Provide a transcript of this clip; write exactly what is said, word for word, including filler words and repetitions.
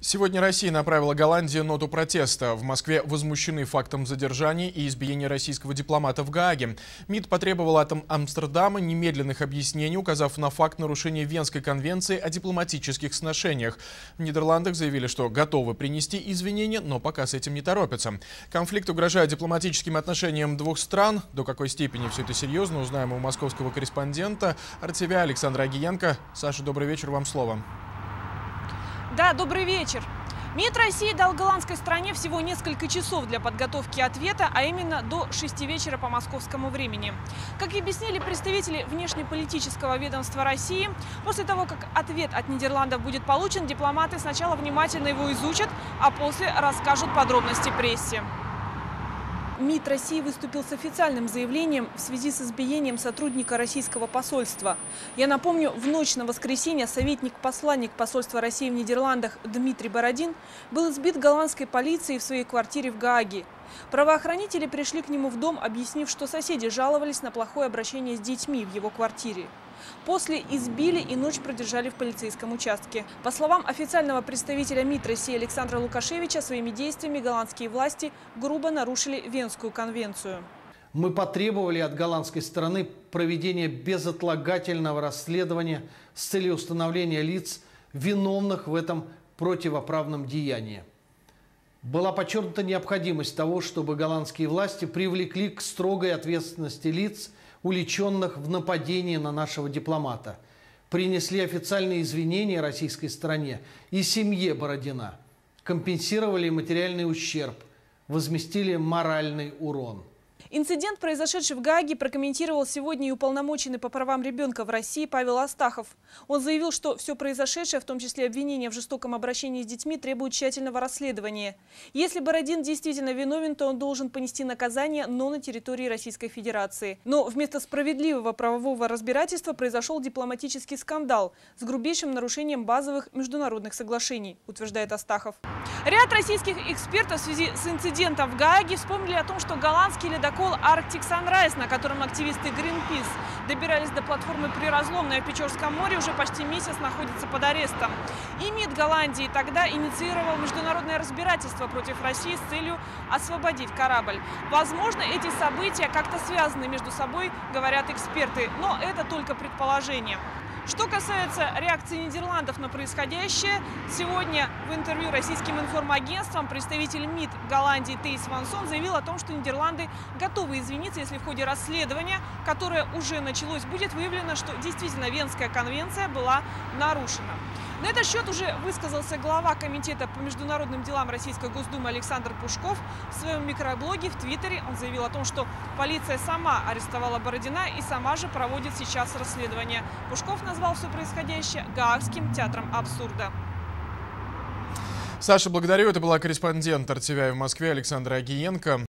Сегодня Россия направила Голландии ноту протеста. В Москве возмущены фактом задержания и избиения российского дипломата в Гааге. МИД потребовал от Амстердама немедленных объяснений, указав на факт нарушения Венской конвенции о дипломатических сношениях. В Нидерландах заявили, что готовы принести извинения, но пока с этим не торопятся. Конфликт угрожает дипломатическим отношениям двух стран. До какой степени все это серьезно, узнаем у московского корреспондента эр тэ вэ Александра Агиенко. Саша, добрый вечер, вам слово. Да, добрый вечер. МИД России дал голландской стране всего несколько часов для подготовки ответа, а именно до шести вечера по московскому времени. Как и объяснили представители внешнеполитического ведомства России, после того, как ответ от Нидерландов будет получен, дипломаты сначала внимательно его изучат, а после расскажут подробности прессе. МИД России выступил с официальным заявлением в связи с избиением сотрудника российского посольства. Я напомню, в ночь на воскресенье советник-посланник посольства России в Нидерландах Дмитрий Бородин был избит голландской полицией в своей квартире в Гааге. Правоохранители пришли к нему в дом, объяснив, что соседи жаловались на плохое обращение с детьми в его квартире. После избили и ночь продержали в полицейском участке. По словам официального представителя МИД России Александра Лукашевича, своими действиями голландские власти грубо нарушили Венскую конвенцию. Мы потребовали от голландской стороны проведения безотлагательного расследования с целью установления лиц, виновных в этом противоправном деянии. Была подчеркнута необходимость того, чтобы голландские власти привлекли к строгой ответственности лиц, уличенных в нападении на нашего дипломата. Принесли официальные извинения российской стороне и семье Бородина. Компенсировали материальный ущерб, возместили моральный урон. Инцидент, произошедший в Гааге, прокомментировал сегодня и уполномоченный по правам ребенка в России Павел Астахов. Он заявил, что все произошедшее, в том числе обвинения в жестоком обращении с детьми, требует тщательного расследования. Если Бородин действительно виновен, то он должен понести наказание, но на территории Российской Федерации. Но вместо справедливого правового разбирательства произошел дипломатический скандал с грубейшим нарушением базовых международных соглашений, утверждает Астахов. Ряд российских экспертов в связи с инцидентом в Гааге вспомнили о том, что голландский ледокол Arctic Sunrise, на котором активисты Greenpeace добирались до платформы при Разломной в Печорском море, уже почти месяц находится под арестом. И МИД Голландии тогда инициировал международное разбирательство против России с целью освободить корабль. Возможно, эти события как-то связаны между собой, говорят эксперты, но это только предположение. Что касается реакции Нидерландов на происходящее, сегодня в интервью российским информагентствам представитель МИД Голландии Тейс Ван Сон заявил о том, что Нидерланды готовы извиниться, если в ходе расследования, которое уже началось, будет выявлено, что действительно Венская конвенция была нарушена. На этот счет уже высказался глава Комитета по международным делам Российской Госдумы Александр Пушков. В своем микроблоге в Твиттере он заявил о том, что полиция сама арестовала Бородина и сама же проводит сейчас расследование. Пушков назвал все происходящее Гаагским театром абсурда. Саша, благодарю. Это была корреспондент эр тэ вэ в Москве Александра Агиенко.